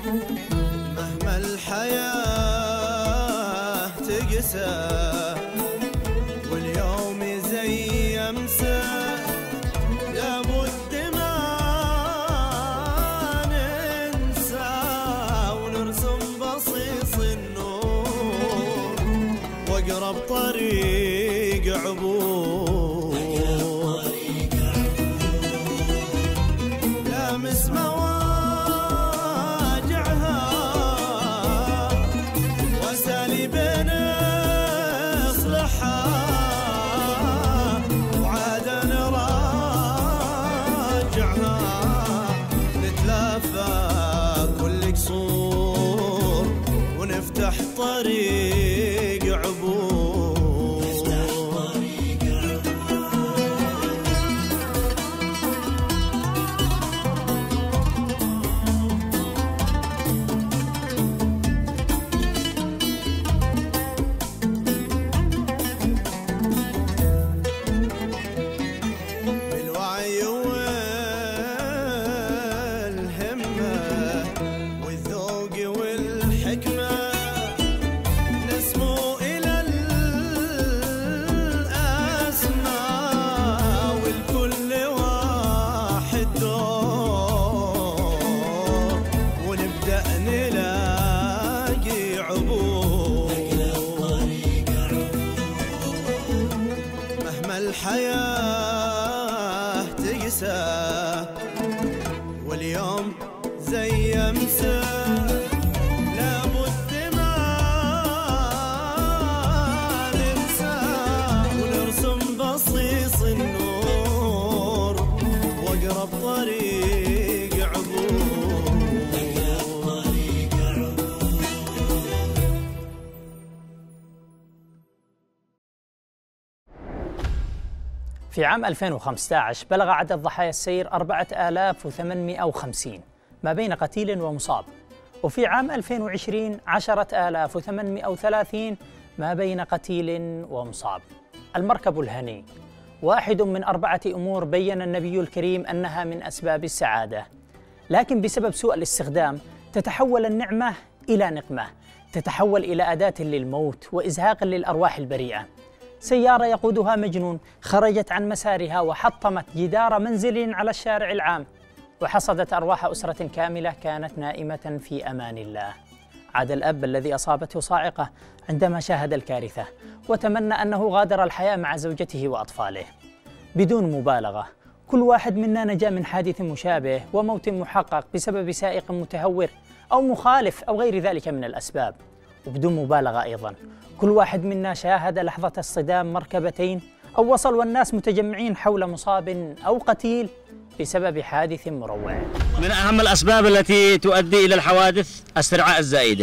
مهما الحياة تقسى واليوم زي أمسى لابد ما ننسى ونرسم بصيص النور واقرب طريق عبور لامس مواجعها واساليب نصلحها وعاد نراجعها نتلافى كل قصور ونفتح طريق عبور. بالوعي والهمة والذوق والحكمة نسمو إلى الأسماء والكل واحد دور ونبدأ نلاقي عبور. مهما الحياة تقسى واليوم زي أمسى لابد ما ننسى ونرسم بصيص النور واقرب طريق عبور. في عام 2015 بلغ عدد ضحايا السير 4850 ما بين قتيل ومصاب، وفي عام 2020 10,830 ما بين قتيل ومصاب. المركب الهني واحد من 4 أمور بين النبي الكريم أنها من أسباب السعادة، لكن بسبب سوء الاستخدام تتحول النعمة إلى نقمة، تتحول إلى أداة للموت وإزهاق للأرواح البريئة. سيارة يقودها مجنون خرجت عن مسارها وحطمت جدار منزل على الشارع العام وحصدت أرواح أسرة كاملة كانت نائمة في أمان الله. عاد الأب الذي أصابته صاعقة عندما شاهد الكارثة وتمنى أنه غادر الحياة مع زوجته وأطفاله. بدون مبالغة كل واحد منا نجا من حادث مشابه وموت محقق بسبب سائق متهور أو مخالف أو غير ذلك من الأسباب. وبدون مبالغة أيضا كل واحد منا شاهد لحظة اصطدام مركبتين أو وصل والناس متجمعين حول مصاب أو قتيل بسبب حادث مروع. من أهم الأسباب التي تؤدي إلى الحوادث السرعة الزائدة.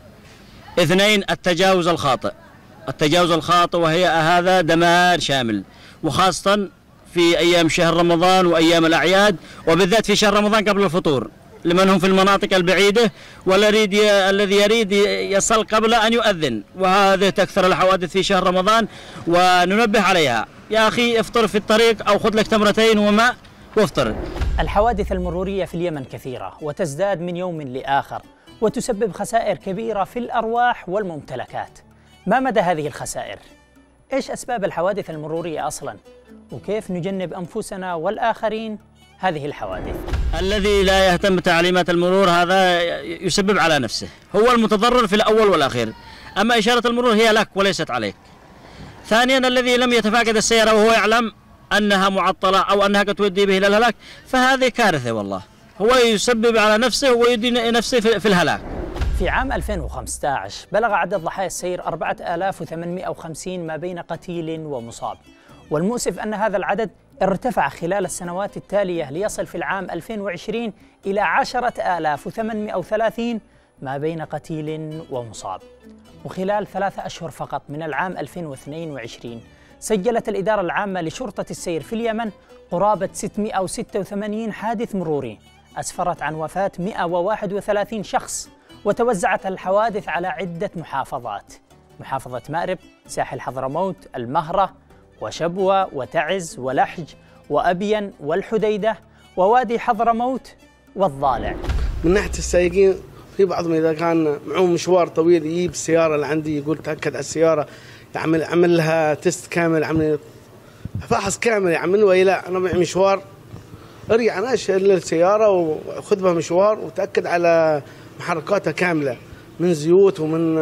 2 التجاوز الخاطئ. التجاوز الخاطئ وهي هذا دمار شامل، وخاصة في أيام شهر رمضان وأيام الأعياد، وبالذات في شهر رمضان قبل الفطور لمن هم في المناطق البعيدة والذي يريد يصل قبل أن يؤذن، وهذه تكثر الحوادث في شهر رمضان وننبه عليها. يا أخي افطر في الطريق أو خذ لك تمرتين وماء وافطر. الحوادث المرورية في اليمن كثيرة وتزداد من يوم لآخر وتسبب خسائر كبيرة في الأرواح والممتلكات. ما مدى هذه الخسائر؟ إيش أسباب الحوادث المرورية أصلاً؟ وكيف نجنب أنفسنا والآخرين هذه الحوادث؟ الذي لا يهتم بتعليمات المرور هذا يسبب على نفسه، هو المتضرر في الأول والأخير. أما إشارة المرور هي لك وليست عليك. ثانيا الذي لم يتفاقد السيارة وهو يعلم أنها معطلة أو أنها قد تؤدي به إلى الهلاك فهذه كارثة والله، هو يسبب على نفسه ويؤدي نفسه في الهلاك. في عام 2015 بلغ عدد ضحايا السير 4850 ما بين قتيل ومصاب، والمؤسف أن هذا العدد ارتفع خلال السنوات التالية ليصل في العام 2020 إلى 10,830 ما بين قتيل ومصاب. وخلال 3 أشهر فقط من العام 2022 سجلت الإدارة العامة لشرطة السير في اليمن قرابة 686 حادث مروري أسفرت عن وفاة 131 شخص، وتوزعت الحوادث على عدة محافظات: محافظة مأرب، ساحل حضرموت، المهرة، وشبوة، وتعز، ولحج، وأبين، والحديدة، ووادي حضرموت، والضالع. من ناحية السائقين في بعضهم إذا كان معه مشوار طويل يجيب السيارة اللي عندي، يقول تأكد على السيارة، يعمل لها تيست كامل، عمل فحص كامل يعمل، وإلا أنا معي مشوار ارجع أنا أشيل السيارة وأخذ بها مشوار وتأكد على محركاتها كاملة من زيوت ومن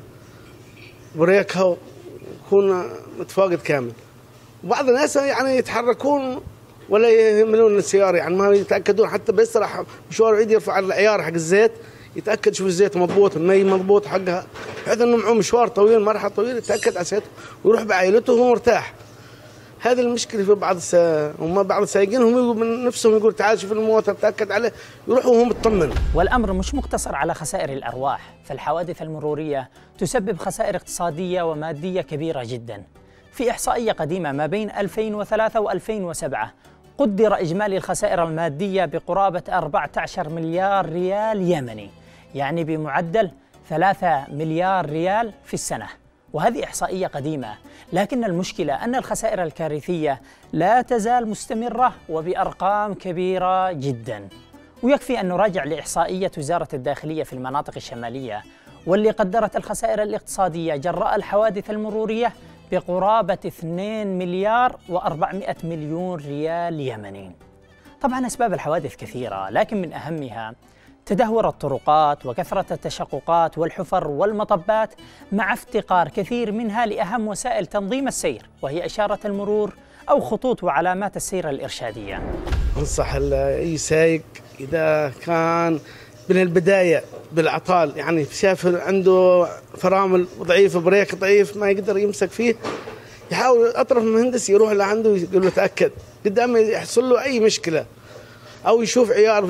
بريكها ويكون متفاقد كامل. وبعض الناس يعني يتحركون ولا يهملون السيارة، يعني ما يتأكدون حتى بيسرح مشوار بعيد يرفع على العيار حق الزيت يتأكد شوف الزيت مضبوط، المي مضبوط حقها، بحيث انه معه مشوار طويل مرحلة طويلة يتأكد على الزيت ويروح بعائلته وهو مرتاح. هذه المشكلة في بعض السائقين هم من نفسهم يقول تعال شوف الموتر تأكد عليه، يروحوا وهم مطمن. والأمر مش مقتصر على خسائر الأرواح، فالحوادث المرورية تسبب خسائر اقتصادية ومادية كبيرة جدا. في إحصائية قديمة ما بين 2003 و2007 قدر إجمالي الخسائر المادية بقرابة 14 مليار ريال يمني، يعني بمعدل 3 مليار ريال في السنة. وهذه إحصائية قديمة، لكن المشكلة أن الخسائر الكارثية لا تزال مستمرة وبأرقام كبيرة جدا. ويكفي أن نراجع لإحصائية وزارة الداخلية في المناطق الشمالية، واللي قدرت الخسائر الاقتصادية جراء الحوادث المرورية بقرابة 2 مليار و400 مليون ريال يمني. طبعا أسباب الحوادث كثيرة، لكن من أهمها تدهور الطرقات وكثرة التشققات والحفر والمطبات، مع افتقار كثير منها لأهم وسائل تنظيم السير، وهي إشارة المرور أو خطوط وعلامات السير الإرشادية. أنصح أي سائق إذا كان من البداية بالعطال، يعني شاف عنده فرامل ضعيفة، بريك ضعيف ما يقدر يمسك فيه، يحاول أطرف مهندس يروح لعنده يقول له تأكد قدام يحصل له أي مشكلة، أو يشوف عيار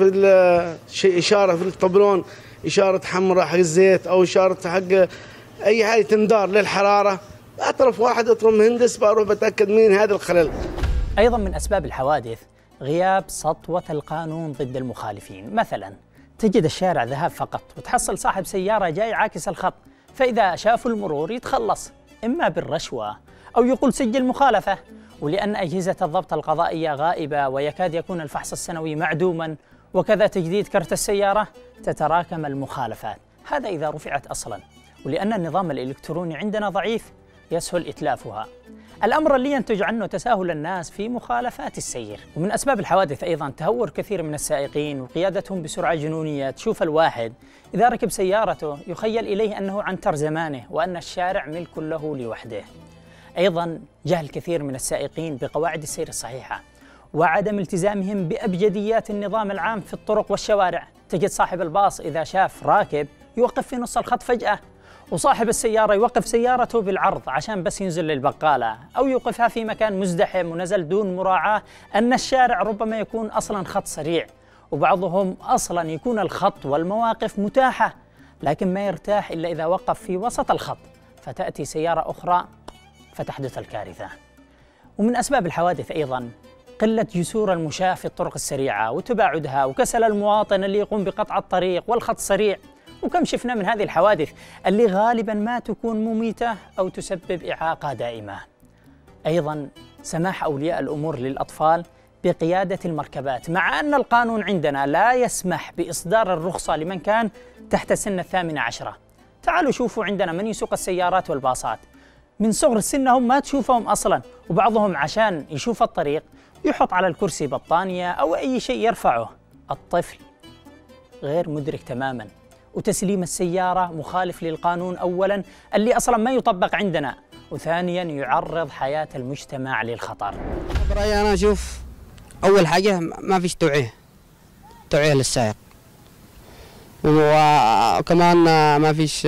في إشارة في الطبلون، إشارة حمراء حق الزيت أو إشارة حق أي حاجة تندار للحرارة، أطرف واحد أطرف مهندس بروح بتأكد مين هذا الخلل. أيضا من أسباب الحوادث غياب سطوة القانون ضد المخالفين. مثلا تجد الشارع ذهاب فقط وتحصل صاحب سيارة جاي عاكس الخط، فإذا شافوا المرور يتخلص إما بالرشوة أو يقول سجل مخالفة، ولأن أجهزة الضبط القضائية غائبة ويكاد يكون الفحص السنوي معدوما، وكذا تجديد كرت السيارة، تتراكم المخالفات. هذا إذا رفعت أصلا، ولأن النظام الإلكتروني عندنا ضعيف يسهل إتلافها، الأمر اللي ينتج عنه تساهل الناس في مخالفات السير. ومن أسباب الحوادث أيضا تهور كثير من السائقين وقيادتهم بسرعة جنونية. تشوف الواحد إذا ركب سيارته يخيل إليه أنه عنتر زمانه وأن الشارع ملك له لوحده. أيضا جهل كثير من السائقين بقواعد السير الصحيحة وعدم التزامهم بأبجديات النظام العام في الطرق والشوارع. تجد صاحب الباص إذا شاف راكب يوقف في نص الخط فجأة، وصاحب السيارة يوقف سيارته بالعرض عشان بس ينزل للبقالة، أو يوقفها في مكان مزدحم ونزل دون مراعاة أن الشارع ربما يكون أصلا خط سريع، وبعضهم أصلا يكون الخط والمواقف متاحة لكن ما يرتاح إلا إذا وقف في وسط الخط، فتأتي سيارة أخرى فتحدث الكارثة. ومن أسباب الحوادث أيضا قلة جسور المشاة في الطرق السريعة وتباعدها، وكسل المواطن اللي يقوم بقطع الطريق والخط سريع. وكم شفنا من هذه الحوادث اللي غالبا ما تكون مميتة أو تسبب إعاقة دائمة. أيضا سماح أولياء الأمور للأطفال بقيادة المركبات، مع أن القانون عندنا لا يسمح بإصدار الرخصة لمن كان تحت سن 18. تعالوا شوفوا عندنا من يسوق السيارات والباصات من صغر سنهم ما تشوفهم أصلا، وبعضهم عشان يشوف الطريق يحط على الكرسي بطانية أو أي شيء يرفعه. الطفل غير مدرك تماما، وتسليم السيارة مخالف للقانون أولا اللي أصلا ما يطبق عندنا، وثانيا يعرض حياة المجتمع للخطر. برأيي أنا أشوف أول حاجة ما فيش توعية للسائق، وكمان ما فيش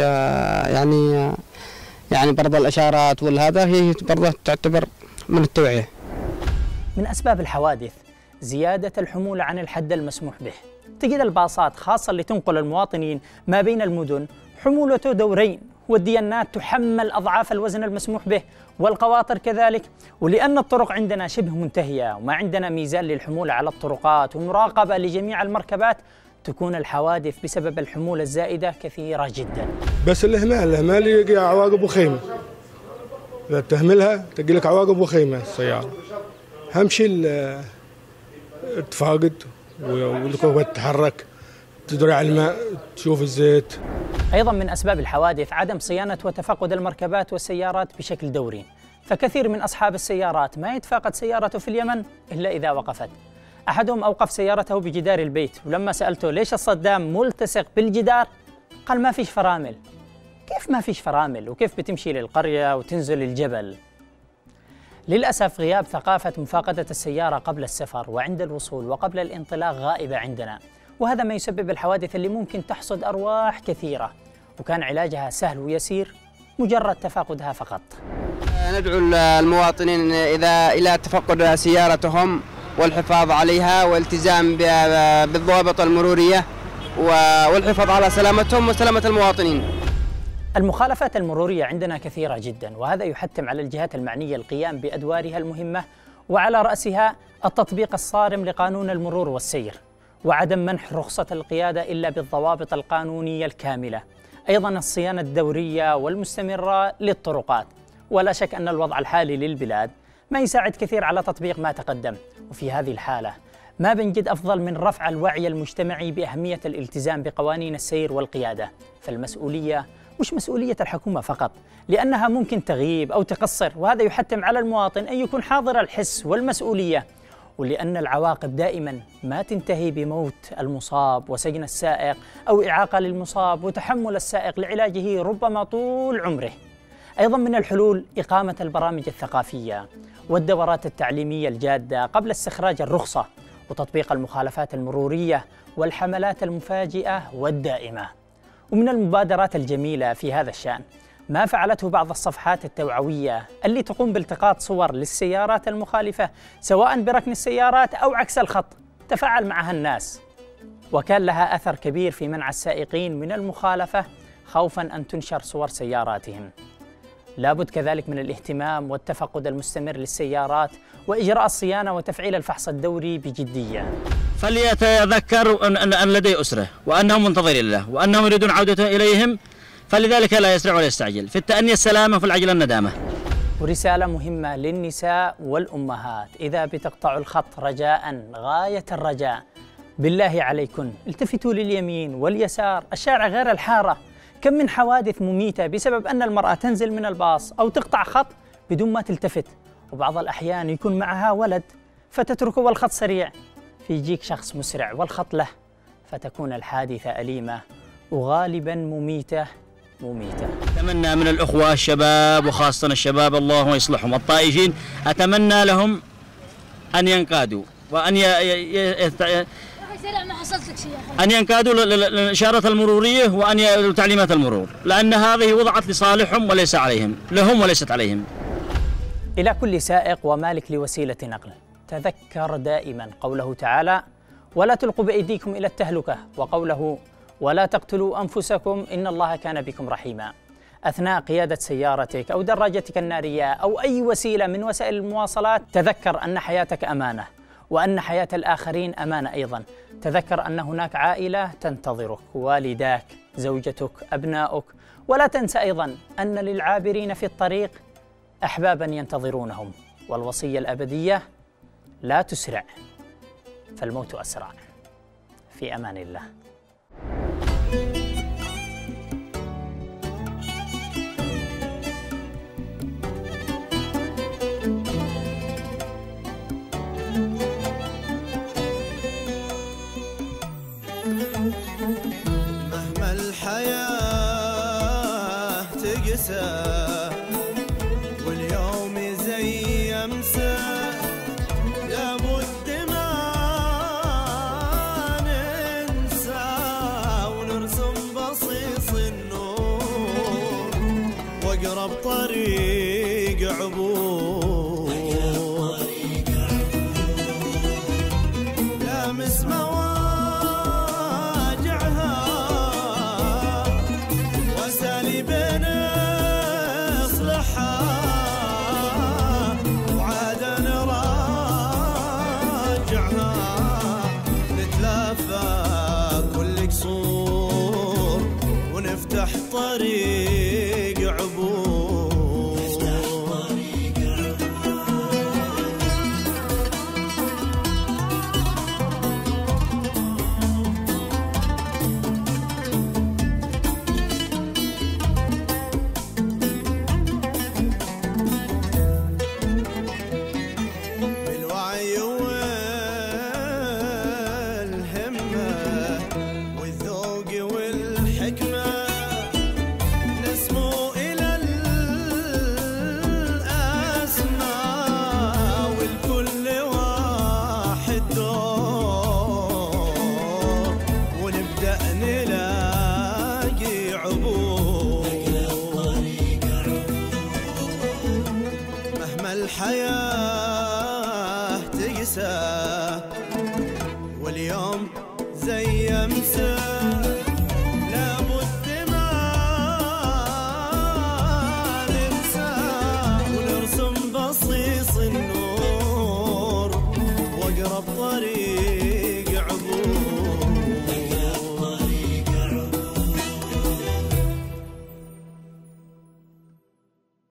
يعني برضه الإشارات والهذا هي برضه تعتبر من التوعية. من أسباب الحوادث زيادة الحمولة عن الحد المسموح به. تجد الباصات خاصة اللي تنقل المواطنين ما بين المدن حمولته دورين، والديانات تحمل أضعاف الوزن المسموح به، والقواطر كذلك. ولأن الطرق عندنا شبه منتهية وما عندنا ميزان للحمولة على الطرقات ومراقبة لجميع المركبات، تكون الحوادث بسبب الحمولة الزائدة كثيرة جدا. بس الإهمال يجي عواقب وخيمة، إذا تهملها تجي لك عواقب وخيمة السيارة. أهم شيء التفاقد والقوة تتحرك، تدري على الماء، تشوف الزيت. أيضا من أسباب الحوادث عدم صيانة وتفقد المركبات والسيارات بشكل دوري، فكثير من أصحاب السيارات ما يتفاقد سيارته في اليمن إلا إذا وقفت. أحدهم أوقف سيارته بجدار البيت، ولما سألته ليش الصدام ملتصق بالجدار؟ قال ما فيش فرامل. كيف ما فيش فرامل؟ وكيف بتمشي للقرية وتنزل الجبل؟ للأسف غياب ثقافة مفاقدة السيارة قبل السفر وعند الوصول وقبل الانطلاق غائبة عندنا، وهذا ما يسبب الحوادث اللي ممكن تحصد أرواح كثيرة، وكان علاجها سهل ويسير مجرد تفاقدها فقط. ندعو المواطنين إلى تفقد سيارتهم والحفاظ عليها والالتزام بالضوابط المرورية والحفاظ على سلامتهم وسلامة المواطنين. المخالفات المرورية عندنا كثيرة جدا، وهذا يحتم على الجهات المعنية القيام بأدوارها المهمة، وعلى رأسها التطبيق الصارم لقانون المرور والسير، وعدم منح رخصة القيادة إلا بالضوابط القانونية الكاملة. أيضا الصيانة الدورية والمستمرة للطرقات. ولا شك أن الوضع الحالي للبلاد ما يساعد كثير على تطبيق ما تقدم، وفي هذه الحالة ما بنجد أفضل من رفع الوعي المجتمعي بأهمية الالتزام بقوانين السير والقيادة. فالمسؤولية مش مسؤولية الحكومة فقط، لأنها ممكن تغيب أو تقصر، وهذا يحتم على المواطن أن يكون حاضر الحس والمسؤولية، ولأن العواقب دائما ما تنتهي بموت المصاب وسجن السائق أو إعاقة للمصاب وتحمل السائق لعلاجه ربما طول عمره. أيضا من الحلول إقامة البرامج الثقافية والدورات التعليمية الجادة قبل استخراج الرخصة، وتطبيق المخالفات المرورية والحملات المفاجئة والدائمة. ومن المبادرات الجميلة في هذا الشأن ما فعلته بعض الصفحات التوعوية اللي تقوم بالتقاط صور للسيارات المخالفة سواء بركن السيارات أو عكس الخط، تفاعل معها الناس، وكان لها أثر كبير في منع السائقين من المخالفة خوفاً أن تنشر صور سياراتهم. لابد كذلك من الاهتمام والتفقد المستمر للسيارات وإجراء الصيانة وتفعيل الفحص الدوري بجدية. فليتذكر أن لديه أسرة وأنهم منتظرين له وأنهم يريدون عودته إليهم، فلذلك لا يسرع ولا يستعجل. في التأني السلامة وفي العجلة الندامة. ورسالة مهمة للنساء والأمهات: إذا بتقطعوا الخط رجاء غاية الرجاء بالله عليكن التفتوا لليمين واليسار، الشارع غير الحارة. كم من حوادث مميتة بسبب أن المرأة تنزل من الباص أو تقطع خط بدون ما تلتفت، وبعض الأحيان يكون معها ولد فتتركه والخط سريع، فيجيك شخص مسرع والخط له، فتكون الحادثة أليمة وغالبا مميتة. أتمنى من الأخوة الشباب وخاصة الشباب اللهم يصلحهم الطائشين، أتمنى لهم أن ينقادوا وأن أن ينقادوا للإشارة المرورية وأن تعليمات المرور، لأن هذه وضعت لصالحهم وليس عليهم، لهم وليست عليهم. إلى كل سائق ومالك لوسيلة نقل، تذكر دائما قوله تعالى: ولا تلقوا بأيديكم إلى التهلكة، وقوله: ولا تقتلوا أنفسكم إن الله كان بكم رحيما. أثناء قيادة سيارتك أو دراجتك النارية أو أي وسيلة من وسائل المواصلات، تذكر أن حياتك أمانة، وأن حياة الآخرين أمانة أيضا. تذكر أن هناك عائلة تنتظرك، والداك، زوجتك، أبناؤك. ولا تنسى أيضا أن للعابرين في الطريق أحبابا ينتظرونهم. والوصية الأبدية: لا تسرع فالموت أسرع. في أمان الله. مهما الحياة تقسى واليوم زي أمسى، لابد ما ننسى ونرسم بصيص النور واقرب طريق عبور، لامس مواجعها واساليب نصلحها، وعاد نراجعها نتلافى كل قصور ونفتح طريق عبور. عبور، مهما الحياة تقسى واليوم زي امسى لابد ما ننسى ونرسم بصيص النور واقرب طريق